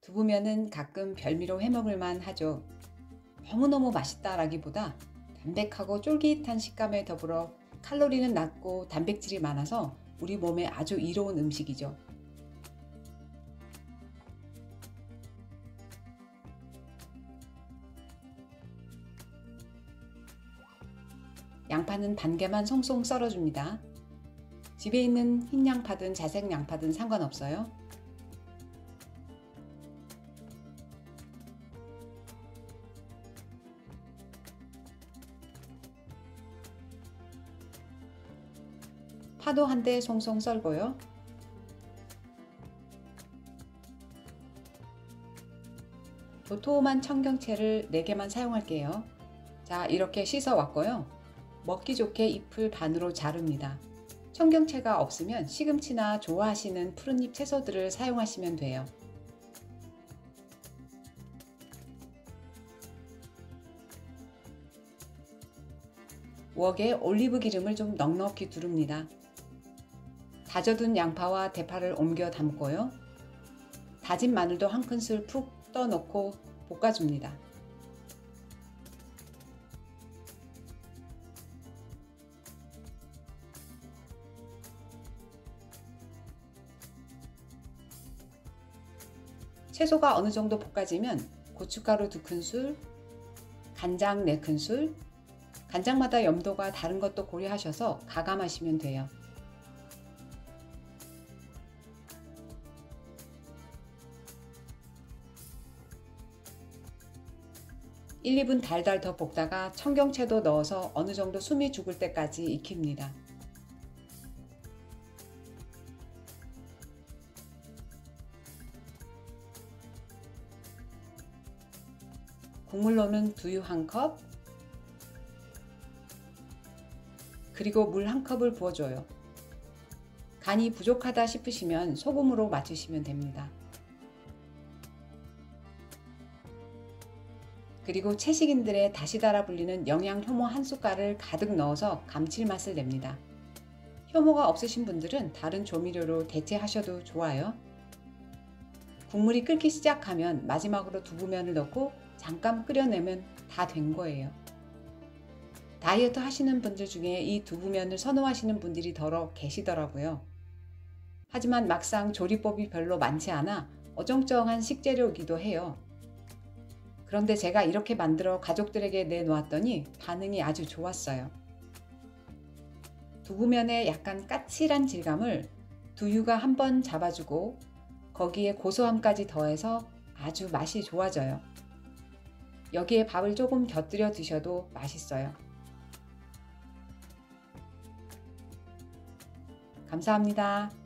두부면은 가끔 별미로 해먹을 만 하죠. 너무너무 맛있다라기보다 담백하고 쫄깃한 식감에 더불어 칼로리는 낮고 단백질이 많아서 우리 몸에 아주 이로운 음식이죠. 양파는 반 개만 송송 썰어줍니다. 집에 있는 흰 양파든 자색 양파든 상관없어요. 파도 한 대 송송 썰고요. 도톰한 청경채를 4개만 사용할게요. 자, 이렇게 씻어 왔고요. 먹기 좋게 잎을 반으로 자릅니다. 청경채가 없으면 시금치나 좋아하시는 푸른잎 채소들을 사용하시면 돼요. 웍에 올리브 기름을 좀 넉넉히 두릅니다. 다져둔 양파와 대파를 옮겨 담고요. 다진 마늘도 한 큰술 푹 떠넣고 볶아줍니다. 채소가 어느 정도 볶아지면 고춧가루 2큰술, 간장 4큰술, 간장마다 염도가 다른 것도 고려하셔서 가감하시면 돼요. 1, 2분 달달 더 볶다가 청경채도 넣어서 어느 정도 숨이 죽을 때까지 익힙니다. 국물로는 두유 1컵, 그리고 물 1컵을 부어줘요. 간이 부족하다 싶으시면 소금으로 맞추시면 됩니다. 그리고 채식인들의 다시다라 불리는 영양 효모 1숟갈을 가득 넣어서 감칠맛을 냅니다. 효모가 없으신 분들은 다른 조미료로 대체하셔도 좋아요. 국물이 끓기 시작하면 마지막으로 두부면을 넣고 잠깐 끓여내면 다 된 거예요. 다이어트 하시는 분들 중에 이 두부면을 선호하시는 분들이 더러 계시더라고요. 하지만 막상 조리법이 별로 많지 않아 어정쩡한 식재료이기도 해요. 그런데 제가 이렇게 만들어 가족들에게 내놓았더니 반응이 아주 좋았어요. 두부면의 약간 까칠한 질감을 두유가 한번 잡아주고 거기에 고소함까지 더해서 아주 맛이 좋아져요. 여기에 밥을 조금 곁들여 드셔도 맛있어요. 감사합니다.